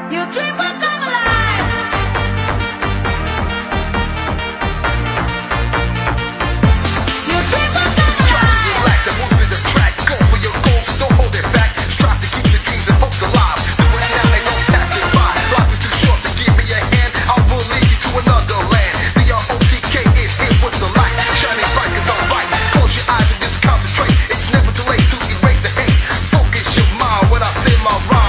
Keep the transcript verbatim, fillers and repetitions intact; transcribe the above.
Your dream will come alive. Your dream will come alive. Relax and move with the track. Go for your goals, don't hold it back. Strive to keep your dreams and hopes alive. Do it now and don't pass it by. Life is too short to give me a hand. I will lead you to another land. The R O C K is here with the light, shining bright 'cause I'm right. Close your eyes and just concentrate. It's never too late to erase the hate. Focus your mind when I say my rhyme.